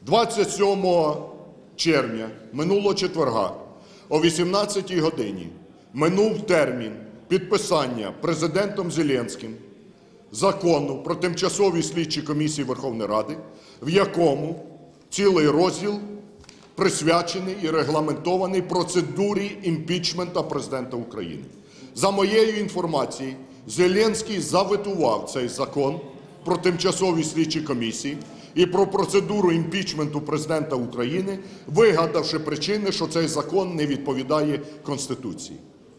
27 червня минулого четверга о 18 годині минув термін підписання Президентом Зеленським Закону про тимчасові слідчі комісії Верховної Ради, в якому цілий розділ присвячений і регламентований процедурі імпічменту Президента України. За моєю інформацією, Зеленський заветував цей закон про тимчасові слідчі комісії і про процедуру імпічменту Президента України, вигадавши причини, що цей закон не відповідає Конституції.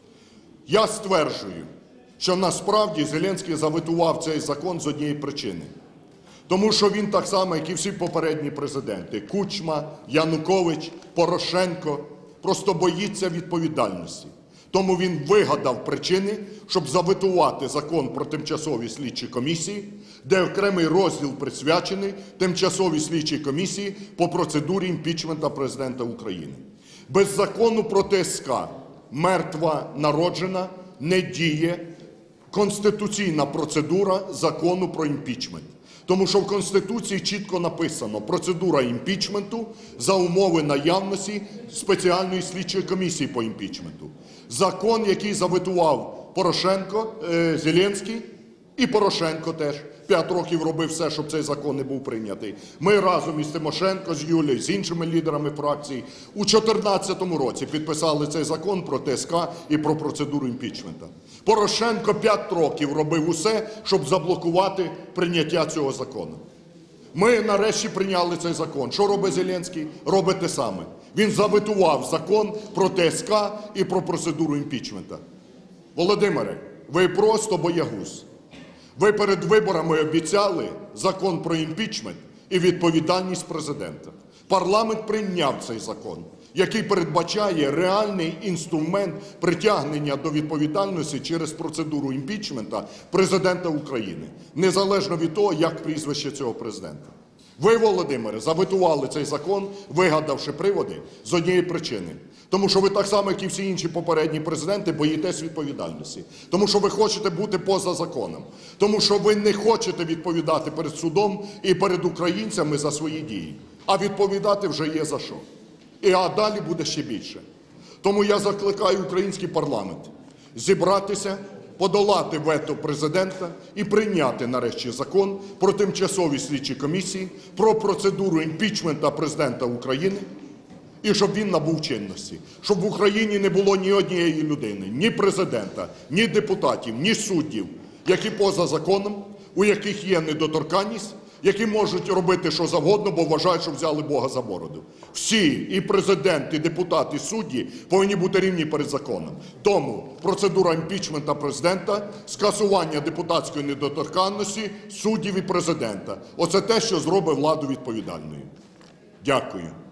Я стверджую, що насправді Зеленський заветував цей закон з однієї причини. Тому що він так само, як і всі попередні президенти – Кучма, Янукович, Порошенко – просто боїться відповідальності. Тому він вигадав причини, щоб заветувати Закон про тимчасові слідчі комісії, де окремий розділ присвячений тимчасовій слідчій комісії по процедурі імпічменту Президента України. Без Закону про ТСК мертва народжена, не діє конституційна процедура Закону про імпічмент. Тому що в Конституції чітко написано: процедура імпічменту за умови наявності спеціальної слідчої комісії по імпічменту. Закон, який заветував Порошенко, Зеленський і Порошенко теж 5 років робив все, щоб цей закон не був прийнятий. Ми разом із Тимошенко, з Юлією, з іншими лідерами фракцій у 2014 році підписали цей закон про ТСК і про процедуру імпічменту. Порошенко 5 років робив усе, щоб заблокувати прийняття цього закону. Ми нарешті прийняли цей закон. Що робить Зеленський? Робить те саме. Він заветував закон про ТСК і про процедуру імпічменту. Володимире, ви просто боягуз. Ви перед виборами обіцяли закон про імпічмент і відповідальність президента. Парламент прийняв цей закон, який передбачає реальний інструмент притягнення до відповідальності через процедуру імпічменту Президента України, незалежно від того, як прізвище цього президента. Ви, Володимире, заветували цей закон, вигадавши приводи з однієї причини. Тому що ви так само, як і всі інші попередні президенти, боїтесь відповідальності. Тому що ви хочете бути поза законом. Тому що ви не хочете відповідати перед судом і перед українцями за свої дії. А відповідати вже є за що. А далі буде ще більше. Тому я закликаю український парламент зібратися, подолати вето президента і прийняти нарешті закон про тимчасові слідчі комісії, про процедуру імпічменту Президента України, і щоб він набув чинності. Щоб в Україні не було ні однієї людини, ні президента, ні депутатів, ні суддів, які поза законом, у яких є недоторканність, які можуть робити що завгодно, бо вважають, що взяли Бога за бороду. Всі, і президент, і депутати, і судді повинні бути рівні перед законом. Тому процедура імпічменту президента, скасування депутатської недоторканності, суддів і президента – оце те, що зробить владу відповідальною. Дякую.